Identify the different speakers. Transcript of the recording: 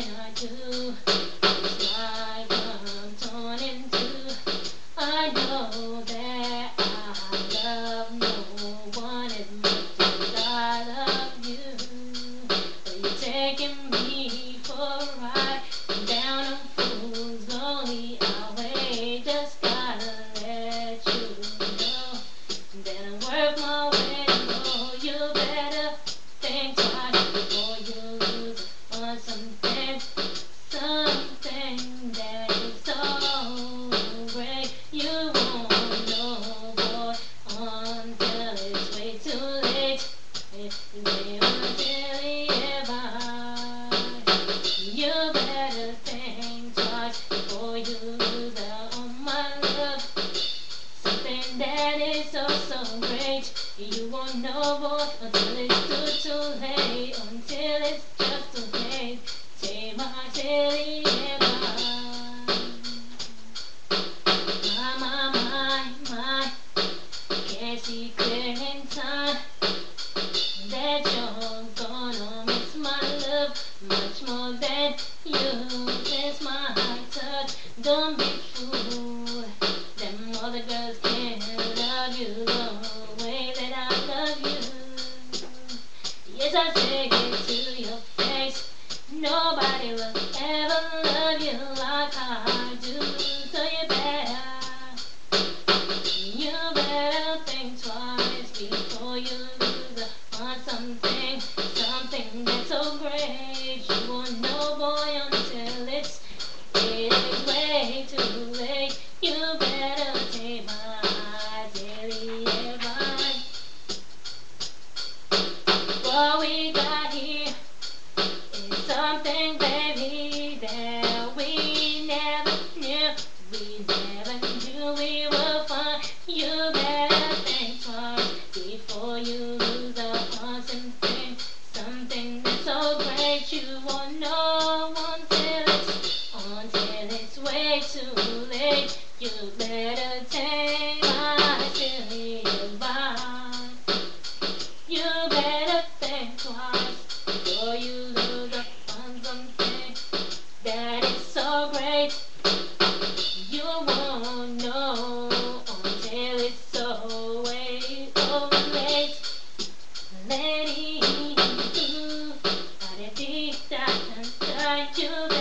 Speaker 1: can I do? It's like I'm torn in two. I know that I love no one as much as I love you. But you're taking me for a ride down a fool's lonely highway. Just gotta let you know that I'm worth my weight in gold. You better think twice before you lose on something that is so great. You won't know, boy, until it's way too late. If you never really ever, you better think twice before you lose out on my love. Something that is so great. You won't know, boy, until it's too late. Until it's just too late. Take my daily my. Can't see clear in time that you're gonna miss my love much more than you miss my touch. Don't be fooled. Them other girls can't love you the way that I love you. Yes, I say it to your face. Nobody will ever love you like I do. So you better think twice before you lose on something that's so great. You won't know, boy, until it's way too late. You better take my daily advice. What we got here is something, baby, that we never knew. We never knew we were fun. You better think twice before you lose out on something that's so great. You won't know until it's way too late. You better take my silly advice. You better think twice before you lose up on something that is so great. You won't know until it's so way over late. Lady, you